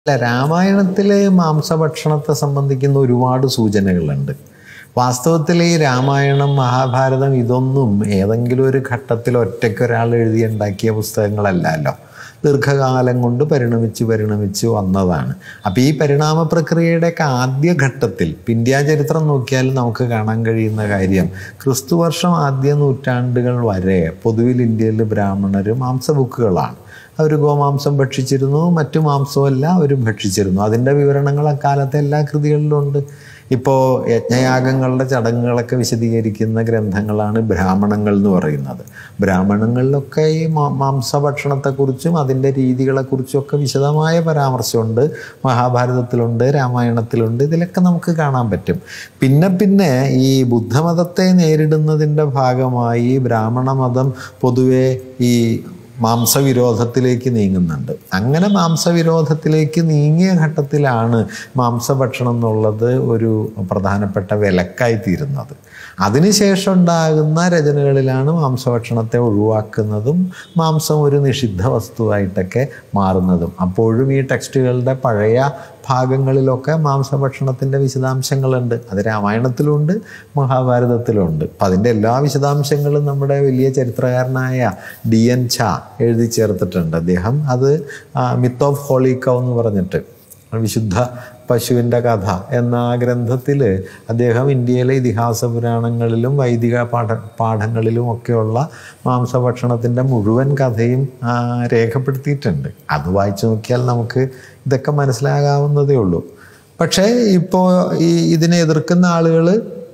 അല്ല, രാമായണത്തിലെ മാംസഭക്ഷണത്തെ സംബന്ധിക്കുന്ന ഒരുപാട് സൂചനകളുണ്ട്. വാസ്തവത്തിൽ ഈ രാമായണം, മഹാഭാരതം ഇതൊന്നും ഏതെങ്കിലും ഒരു ഘട്ടത്തിൽ ഒറ്റയ്ക്കൊരാൾ എഴുതിയുണ്ടാക്കിയ പുസ്തകങ്ങളല്ലല്ലോ. ദീർഘകാലം കൊണ്ട് പരിണമിച്ച് വന്നതാണ്. അപ്പോൾ ഈ പരിണാമ പ്രക്രിയയുടെയൊക്കെ ആദ്യഘട്ടത്തിൽ ഇന്ത്യാ ചരിത്രം നോക്കിയാൽ നമുക്ക് കാണാൻ കഴിയുന്ന കാര്യം, ക്രിസ്തുവർഷം ആദ്യ നൂറ്റാണ്ടുകൾ വരെ പൊതുവിൽ ഇന്ത്യയിൽ ബ്രാഹ്മണർ മാംസഭുക്കുകളാണ്. അവർ ഗോമാംസം ഭക്ഷിച്ചിരുന്നു, മറ്റു മാംസമെല്ലാം അവർ ഭക്ഷിച്ചിരുന്നു. അതിൻ്റെ വിവരണങ്ങൾ അക്കാലത്തെ എല്ലാ കൃതികളിലും ഉണ്ട്. ഇപ്പോൾ യജ്ഞയാഗങ്ങളുടെ ചടങ്ങുകളൊക്കെ വിശദീകരിക്കുന്ന ഗ്രന്ഥങ്ങളാണ് ബ്രാഹ്മണങ്ങൾ എന്ന് പറയുന്നത്. ബ്രാഹ്മണങ്ങളിലൊക്കെ ഈ മാംസഭക്ഷണത്തെക്കുറിച്ചും അതിൻ്റെ രീതികളെക്കുറിച്ചും ഒക്കെ വിശദമായ പരാമർശമുണ്ട്. മഹാഭാരതത്തിലുണ്ട്, രാമായണത്തിലുണ്ട്. ഇതിലൊക്കെ നമുക്ക് കാണാൻ പറ്റും. പിന്നെ ഈ ബുദ്ധമതത്തെ നേരിടുന്നതിൻ്റെ ഭാഗമായി ബ്രാഹ്മണ മതം പൊതുവെ ഈ മാംസവിരോധത്തിലേക്ക് നീങ്ങുന്നുണ്ട്. അങ്ങനെ മാംസവിരോധത്തിലേക്ക് നീങ്ങിയ ഘട്ടത്തിലാണ് മാംസഭക്ഷണം എന്നുള്ളത് ഒരു പ്രധാനപ്പെട്ട വിലക്കായിത്തീരുന്നത്. അതിനുശേഷം ഉണ്ടാകുന്ന രചനകളിലാണ് മാംസഭക്ഷണത്തെ ഒഴിവാക്കുന്നതും മാംസം ഒരു നിഷിദ്ധ വസ്തുവായിട്ടൊക്കെ മാറുന്നതും. അപ്പോഴും ഈ ടെക്സ്റ്റുകളുടെ പഴയ ഭാഗങ്ങളിലൊക്കെ മാംസഭക്ഷണത്തിൻ്റെ വിശദാംശങ്ങളുണ്ട്. അത് രാമായണത്തിലുണ്ട്, മഹാഭാരതത്തിലുണ്ട്. അപ്പം അതിൻ്റെ എല്ലാ വിശദാംശങ്ങളും നമ്മുടെ വലിയ ചരിത്രകാരനായ D.N. ഝാ എഴുതി ചേർത്തിട്ടുണ്ട്. അദ്ദേഹം അത് മിത്ത് ഓഫ് ഹോളി കൗ എന്ന് പറഞ്ഞിട്ട്, വിശുദ്ധ പശുവിൻ്റെ കഥ എന്ന ഗ്രന്ഥത്തിൽ അദ്ദേഹം ഇന്ത്യയിലെ ഇതിഹാസ പുരാണങ്ങളിലും വൈദിക പാഠങ്ങളിലും ഒക്കെയുള്ള മാംസഭക്ഷണത്തിൻ്റെ മുഴുവൻ കഥയും രേഖപ്പെടുത്തിയിട്ടുണ്ട്. അത് വായിച്ചു നോക്കിയാൽ നമുക്ക് ഇതൊക്കെ മനസ്സിലാകാവുന്നതേ ഉള്ളൂ. പക്ഷേ ഇപ്പോൾ ഇതിനെ എതിർക്കുന്ന ആളുകൾ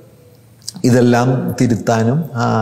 ഇതെല്ലാം തിരുത്താനും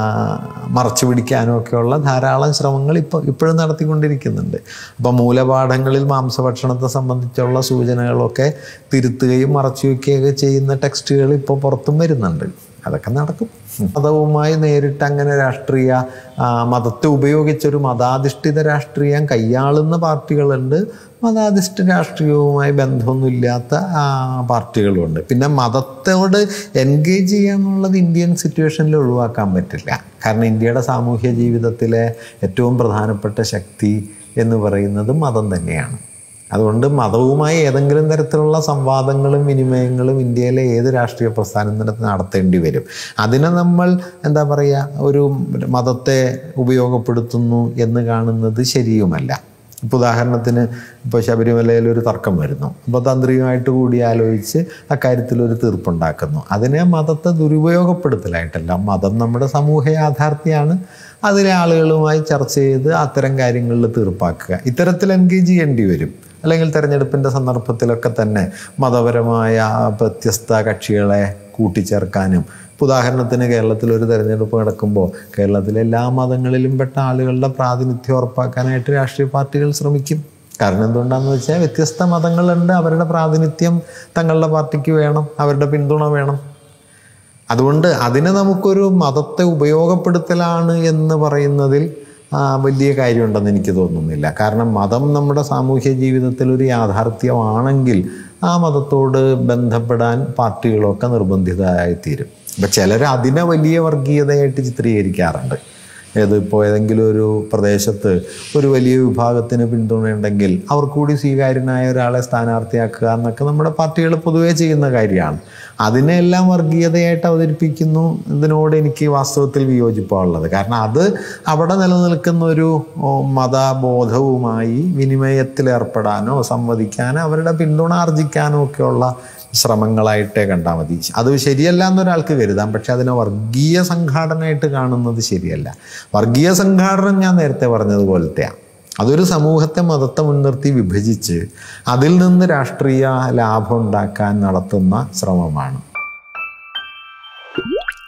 മറച്ചു പിടിക്കാനും ഒക്കെയുള്ള ധാരാളം ശ്രമങ്ങൾ ഇപ്പോഴും നടത്തിക്കൊണ്ടിരിക്കുന്നുണ്ട്. അപ്പോൾ മൂലപാഠങ്ങളിൽ മാംസഭക്ഷണത്തെ സംബന്ധിച്ചുള്ള സൂചനകളൊക്കെ തിരുത്തുകയും മറച്ചു വയ്ക്കുകയൊക്കെ ചെയ്യുന്ന ടെക്സ്റ്റുകൾ ഇപ്പോൾ പുറത്തും വരുന്നുണ്ട്. അതൊക്കെ നടക്കും. മതവുമായി നേരിട്ട് അങ്ങനെ രാഷ്ട്രീയ മതത്തെ ഉപയോഗിച്ചൊരു മതാധിഷ്ഠിത രാഷ്ട്രീയം കൈയാളുന്ന പാർട്ടികളുണ്ട്. മതാധിഷ്ഠിത രാഷ്ട്രീയവുമായി ബന്ധമൊന്നുമില്ലാത്ത പാർട്ടികളുമുണ്ട്. പിന്നെ മതത്തോട് എൻഗേജ് ചെയ്യാന്നുള്ളത് ഇന്ത്യൻ സിറ്റുവേഷനിൽ ഒഴിവാക്കാൻ പറ്റില്ല. കാരണം ഇന്ത്യയുടെ സാമൂഹ്യ ജീവിതത്തിലെ ഏറ്റവും പ്രധാനപ്പെട്ട ശക്തി എന്ന് പറയുന്നത് മതം തന്നെയാണ്. അതുകൊണ്ട് മതവുമായി ഏതെങ്കിലും തരത്തിലുള്ള സംവാദങ്ങളും വിനിമയങ്ങളും ഇന്ത്യയിലെ ഏത് രാഷ്ട്രീയ പ്രസ്ഥാനം നടത്തേണ്ടി വരും. അതിനെ നമ്മൾ എന്താ പറയുക, ഒരു മതത്തെ ഉപയോഗപ്പെടുത്തുന്നു എന്ന് കാണുന്നത് ശരിയുമല്ല. ഇപ്പോൾ ഉദാഹരണത്തിന് ഇപ്പോൾ ശബരിമലയിൽ ഒരു തർക്കം വരുന്നു. അപ്പോൾ തന്ത്രിയുമായിട്ട് കൂടി ആലോചിച്ച് അക്കാര്യത്തിലൊരു തീർപ്പുണ്ടാക്കുന്നു. അതിനെ മതത്തെ ദുരുപയോഗപ്പെടുത്തലായിട്ടല്ല. മതം നമ്മുടെ സമൂഹ യാഥാർത്ഥ്യമാണ്. അതിലെ ആളുകളുമായി ചർച്ച ചെയ്ത് അത്തരം കാര്യങ്ങളിൽ തീർപ്പാക്കുക. ഇത്തരത്തിൽ എൻഗേജ് ചെയ്യേണ്ടി വരും. അല്ലെങ്കിൽ തെരഞ്ഞെടുപ്പിൻ്റെ സന്ദർഭത്തിലൊക്കെ തന്നെ മതപരമായ വ്യത്യസ്ത കക്ഷികളെ കൂട്ടിച്ചേർക്കാനും, ഉദാഹരണത്തിന് കേരളത്തിലൊരു തെരഞ്ഞെടുപ്പ് നടക്കുമ്പോൾ കേരളത്തിലെ എല്ലാ മതങ്ങളിലും പെട്ട ആളുകളുടെ പ്രാതിനിധ്യം ഉറപ്പാക്കാനായിട്ട് രാഷ്ട്രീയ പാർട്ടികൾ ശ്രമിക്കും. കാരണം എന്തുകൊണ്ടാണെന്ന് വെച്ചാൽ വ്യത്യസ്ത മതങ്ങളുണ്ട്, അവരുടെ പ്രാതിനിധ്യം തങ്ങളുടെ പാർട്ടിക്ക് വേണം, അവരുടെ പിന്തുണ വേണം. അതുകൊണ്ട് അതിനെ നമുക്കൊരു മതത്തെ ഉപയോഗപ്പെടുത്തലാണ് എന്ന് പറയുന്നതിൽ വലിയ കാര്യമുണ്ടെന്ന് എനിക്ക് തോന്നുന്നില്ല. കാരണം മതം നമ്മുടെ സാമൂഹ്യ ജീവിതത്തിൽ ഒരു യാഥാർത്ഥ്യമാണെങ്കിൽ ആ മതത്തോട് ബന്ധപ്പെടാൻ പാർട്ടികളൊക്കെ നിർബന്ധിതരായിത്തീരും. അപ്പം ചിലർ അതിനെ വലിയ വർഗീയതയായിട്ട് ചിത്രീകരിക്കാറുണ്ട്. ഇപ്പോൾ ഏതെങ്കിലും ഒരു പ്രദേശത്ത് ഒരു വലിയ വിഭാഗത്തിന് പിന്തുണയുണ്ടെങ്കിൽ അവർക്കൂടി സ്വീകാര്യനായ ഒരാളെ സ്ഥാനാർത്ഥിയാക്കുക എന്നൊക്കെ നമ്മുടെ പാർട്ടികൾ പൊതുവേ ചെയ്യുന്ന കാര്യമാണ്. അതിനെല്ലാം വർഗീയതയായിട്ട് അവതരിപ്പിക്കുന്നു. ഇതിനോട് എനിക്ക് വാസ്തവത്തിൽ വിയോജിപ്പാണുള്ളത്. കാരണം അത് അവിടെ നിലനിൽക്കുന്ന ഒരു മതബോധവുമായി വിനിമയത്തിലേർപ്പെടാനോ സംവദിക്കാനോ അവരുടെ പിന്തുണ ആർജിക്കാനോ ഒക്കെയുള്ള ശ്രമങ്ങളായിട്ടേ കണ്ടാൽ മതി. അത് ശരിയല്ല എന്നൊരാൾക്ക് കരുതാം. പക്ഷെ അതിനെ വർഗീയ സംഘാടനമായിട്ട് കാണുന്നത് ശരിയല്ല. വർഗീയ സംഘാടനം ഞാൻ നേരത്തെ പറഞ്ഞതുപോലത്തെയാണ്. അതൊരു സമൂഹത്തെ മതത്തെ മുൻനിർത്തി വിഭജിച്ച് അതിൽ നിന്ന് രാഷ്ട്രീയ ലാഭം ഉണ്ടാക്കാൻ നടത്തുന്ന ശ്രമമാണ്.